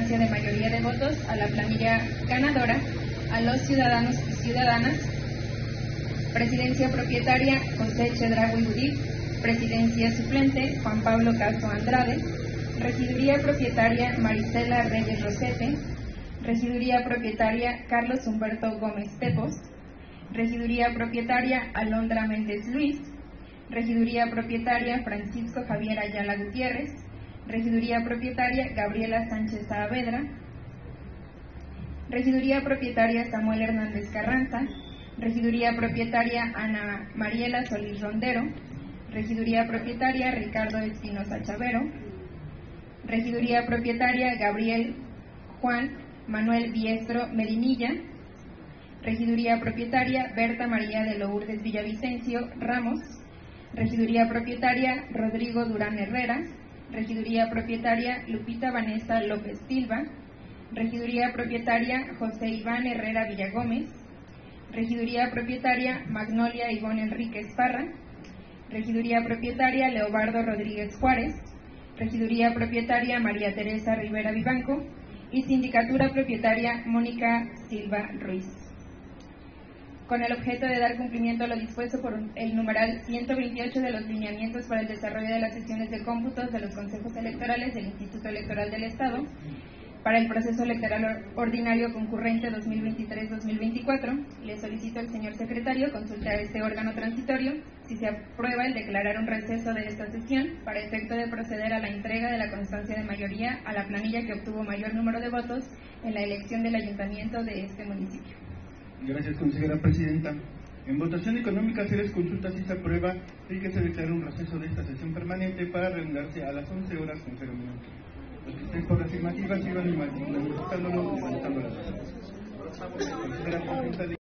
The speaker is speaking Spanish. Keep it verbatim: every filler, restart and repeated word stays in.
constancia de mayoría de votos a la planilla ganadora, a los ciudadanos y ciudadanas. Presidencia propietaria, José Chedraui Udip. Presidencia suplente, Juan Pablo Castro Andrade. Regiduría propietaria, Marisela Reyes Rosete. Regiduría propietaria, Carlos Humberto Gómez Pepos. Regiduría propietaria, Alondra Méndez Luis. Regiduría propietaria, Francisco Javier Ayala Gutiérrez. Regiduría propietaria, Gabriela Sánchez Saavedra. Regiduría propietaria, Samuel Hernández Carranza. Regiduría propietaria, Ana Mariela Solís Rondero. Regiduría propietaria, Ricardo Espinosa Chavero. Regiduría propietaria, Gabriel Juan Manuel Biestro Medinilla. Regiduría propietaria, Berta María de Lourdes Villavicencio Ramos. Regiduría propietaria, Rodrigo Durán Herrera. Regiduría propietaria, Lupita Vanessa López Silva. Regiduría propietaria, José Iván Herrera Villagómez. Regiduría propietaria, Magnolia Ivonne Enríquez Parra. Regiduría propietaria, Leobardo Rodríguez Juárez. Regiduría propietaria, María Teresa Rivera Vivanco. Y sindicatura propietaria, Mónica Silva Ruiz. Con el objeto de dar cumplimiento a lo dispuesto por el numeral ciento veintiocho de los lineamientos para el desarrollo de las sesiones de cómputos de los consejos electorales del Instituto Electoral del Estado para el proceso electoral ordinario concurrente dos mil veintitrés dos mil veinticuatro, le solicito al señor secretario consultar a este órgano transitorio si se aprueba el declarar un receso de esta sesión para efecto de proceder a la entrega de la constancia de mayoría a la planilla que obtuvo mayor número de votos en la elección del ayuntamiento de este municipio. Gracias, consejera presidenta. En votación económica se les consulta si se aprueba y que se declare un receso de esta sesión permanente para reanudarse a las once horas con cero minutos. Los que estén por la afirmativa sigan manifestándolo levantando las manos. Consejera presidenta.